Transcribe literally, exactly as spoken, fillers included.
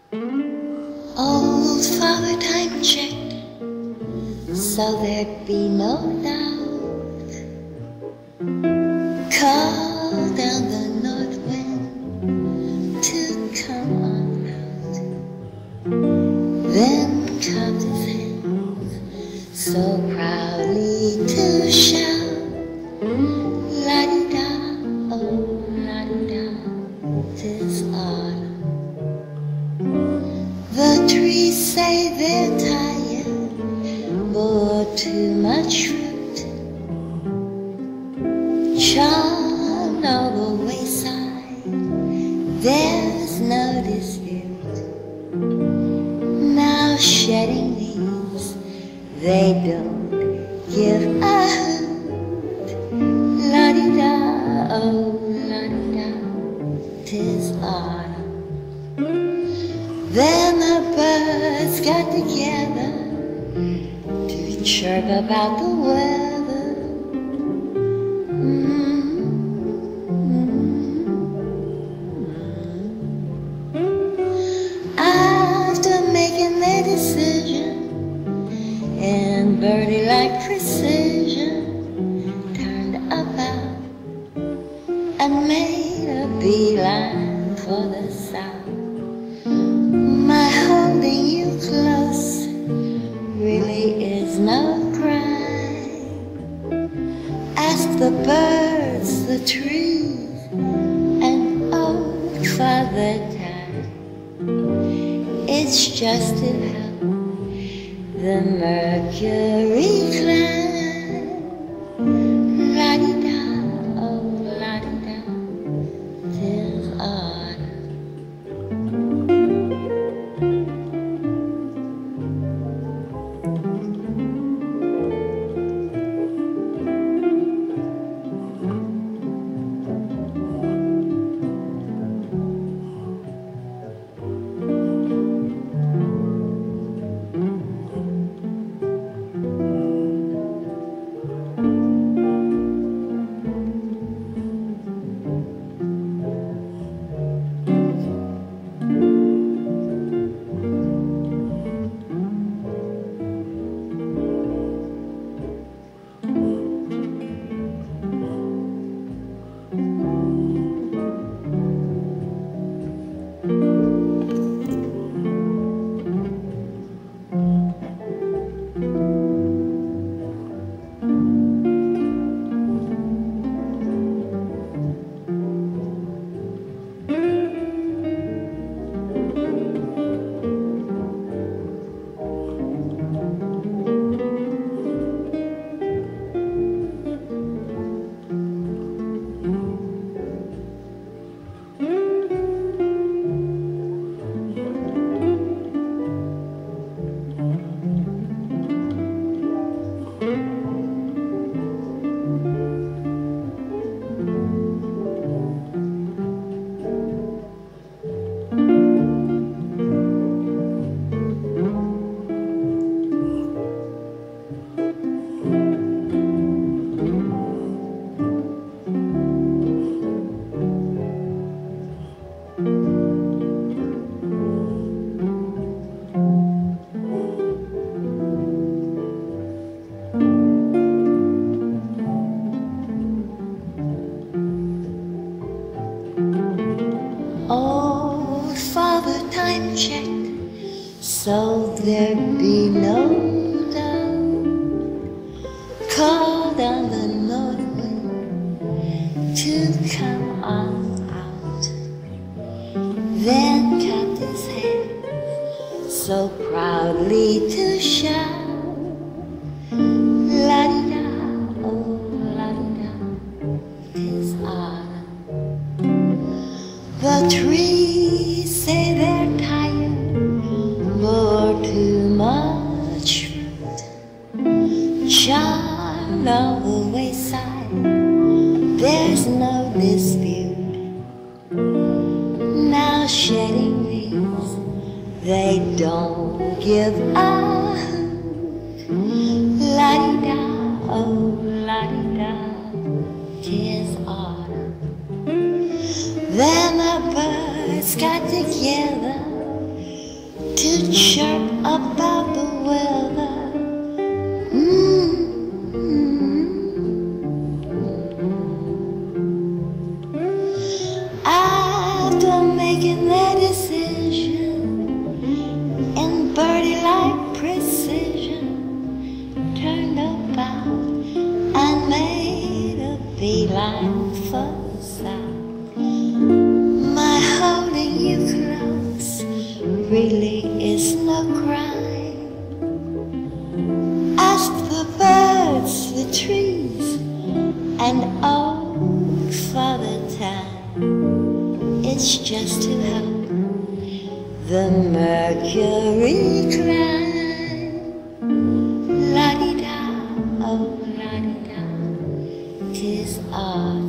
Old Father Time checked, so there'd be no doubt. Call down the north wind to come on out. Then clapped his hands so proudly to shout, la-di-da, oh la-di-da, 'tis autumn. The trees say they're tired, bore too much fruit. Charmed all the wayside, there's no dispute. Now shedding leaves, they don't give a hoot. La-di-da, oh la-di-da, 'tis autumn. Then the birds got together to chirp about the weather. Mm-hmm. After making their decision in birdie-like precision, turned about and made a beeline for the south. My holding you close really is no crime. Ask the birds, the trees, and old Father Time. It's just to help the mercury climb. La-di-da, oh la-di-da, 'tis autumn. Old Father Time checked, so there'd be no doubt. Called on the north wind to come on out. Then clapped his hands so proudly to shout, la-di-da, oh la-di-da, 'tis autumn. The trees say they're tired, bore too much fruit. Charmed all the wayside, there's no dispute. Now shedding leaves, they don't give a hoot. La-di-da, oh la-di-da, 'tis autumn. Then the birds got together to chirp about the weather. Mm-hmm. After making their decision in birdie-like precision, turned about and made a beeline for the south. My holding you close really is no crime. Ask the birds, the trees, and old Father Time. It's just to help the mercury climb. La-di-da, oh la-di-da, 'tis all